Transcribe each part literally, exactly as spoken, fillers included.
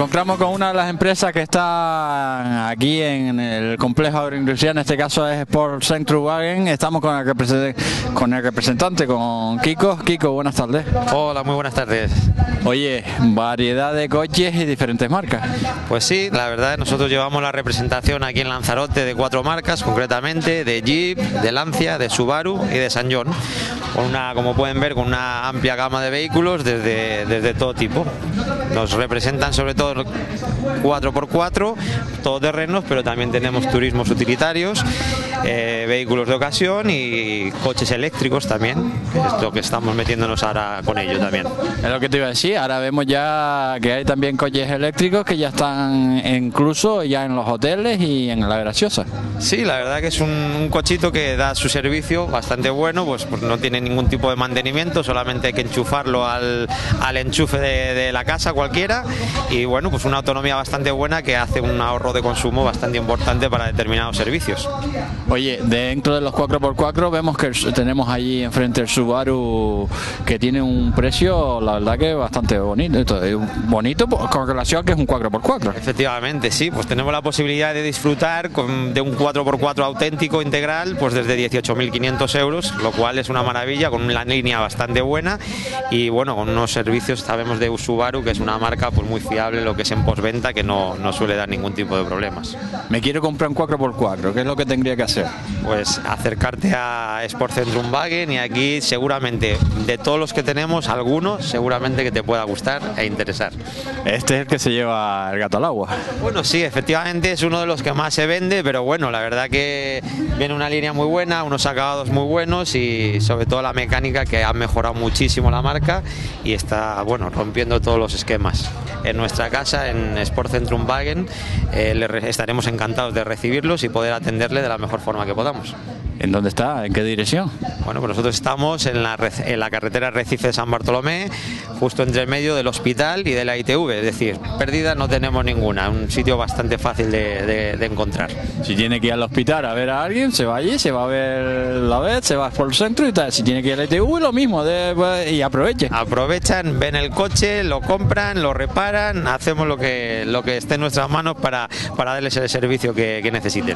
encontramos con una de las empresas que está aquí en el complejo agroindustrial, en este caso es Sport Centrum Wagen. Estamos con el, represent con el representante, con Kiko. Kiko, buenas tardes. Hola, muy buenas tardes. Oye, variedad de coches y diferentes marcas. Pues sí, la verdad nosotros llevamos la representación aquí en Lanzarote de cuatro marcas, concretamente de Jeep, de Lancia, de Subaru y de Sanyong. Con una, como pueden ver, con una amplia gama de vehículos desde, desde todo tipo. Nos representan sobre todo cuatro por cuatro, todoterrenos, pero también tenemos turismos utilitarios, eh, vehículos de ocasión y coches eléctricos también. Es lo que estamos metiéndonos ahora con ello también. Es lo que te iba a decir, ahora vemos ya que hay también coches eléctricos que ya están incluso ya en los hoteles y en la graciosa. Sí, la verdad que es un, un cochito que da su servicio bastante bueno, pues, pues no tiene ningún tipo de mantenimiento, solamente hay que enchufarlo al, al enchufe de, de la casa cualquiera y bueno, pues una autonomía bastante buena que hace un ahorro de consumo bastante importante para determinados servicios. Oye, dentro de los cuatro por cuatro vemos que tenemos allí enfrente el Subaru que tiene un precio, la verdad que bastante bonito, bonito con relación a que es un cuatro por cuatro. Efectivamente, sí, pues tenemos la posibilidad de disfrutar con, de un cuatro por cuatro auténtico integral, pues desde dieciocho mil quinientos euros, lo cual es una maravilla, con una línea bastante buena y bueno, con unos servicios, sabemos de Subaru, que es una marca pues muy fiable en lo que es en postventa, que no, no suele dar ningún tipo de problemas. Me quiero comprar un cuatro por cuatro, ¿qué es lo que tendría que hacer? Pues acercarte a Sport Centrum Wagen y aquí seguramente de todos los que tenemos, algunos seguramente que te pueda gustar e interesar. Este es el que se lleva el gato al agua. Bueno, sí, efectivamente es uno de los que más se vende, pero bueno, la verdad que viene una línea muy buena, unos acabados muy buenos y sobre todo la mecánica, que ha mejorado muchísimo la marca y está, bueno, rompiendo todos los esquemas. En nuestra casa, en Sport Centrum Wagen, eh, le estaremos encantados de recibirlos y poder atenderle de la mejor forma que podamos. ¿En dónde está? ¿En qué dirección? Bueno, pues nosotros estamos en la, en la carretera Recife de San Bartolomé, justo entre el medio del hospital y de la I T V, es decir, pérdida no tenemos ninguna, un sitio bastante fácil de, de, de encontrar. Si tiene que ir al hospital a ver a alguien, se va allí, se va a ver la vez, se va por el centro y tal. Si tiene que ir a la I T V, lo mismo, de, y aproveche. Aprovechan, ven el coche, lo compran, lo reparan, hacemos lo que, lo que esté en nuestras manos para, para darles el servicio que, que necesiten.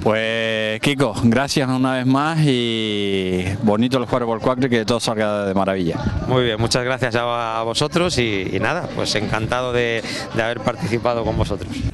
Pues Kiko, gracias una vez más y bonito los cuatro por cuatro y que todo salga de maravilla. Muy bien, muchas gracias a vosotros y, y nada, pues encantado de, de haber participado con vosotros.